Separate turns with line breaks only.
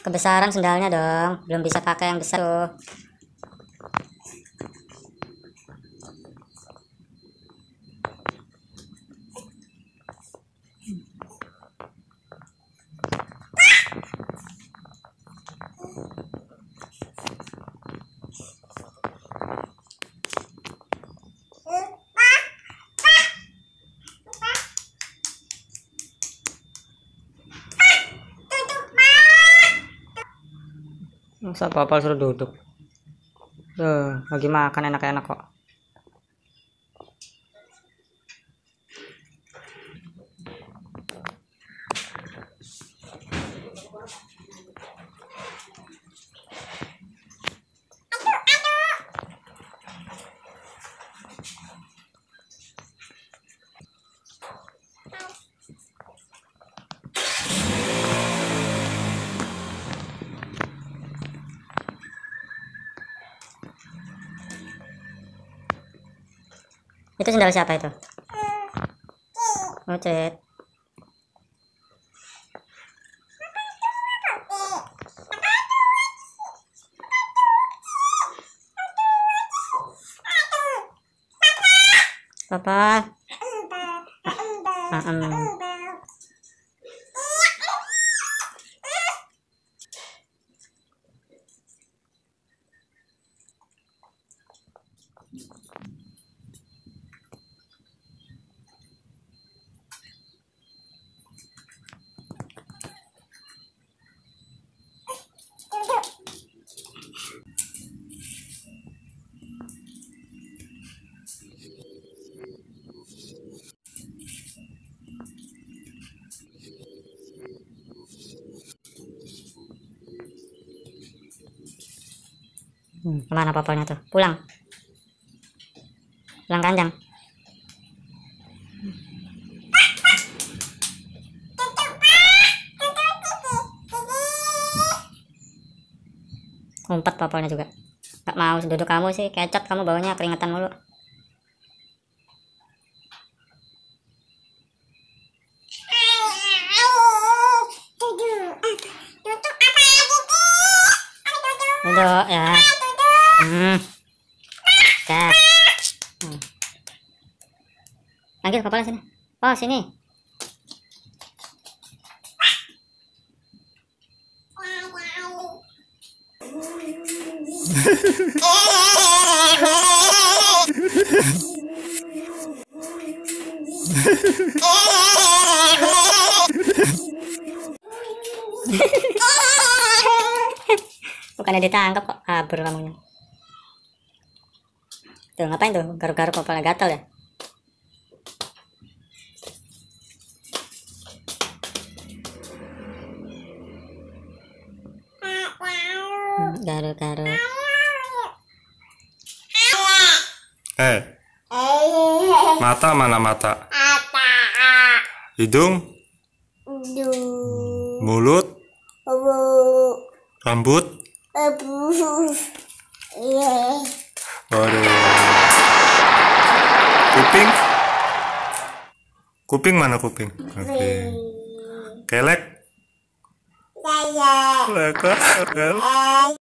kebesaran sendalnya dong, belum bisa pakai yang besar tuh. Masa papa suruh duduk? Tuh, lagi makan enak-enak kok. Itu sendal siapa itu? Ocet. Papa. Kemana papanya tuh? Pulang. Pulang kanjang. Ngumpet papanya juga. Gak mau duduk kamu sih, kecot kamu baunya keringetan mulu. Duduk ya. Cek. Panggil kepala sini. Oh, sini. Bukannya ditangkap kok, kabur kamunya. Tuh ngapain tuh, garuk-garuk kepala gatal ya? Garuk-garuk.
Mata mana mata? Hidung? Mulut? Rambut? Waduh. Kuping? Kuping mana kuping? Oke. Kelek?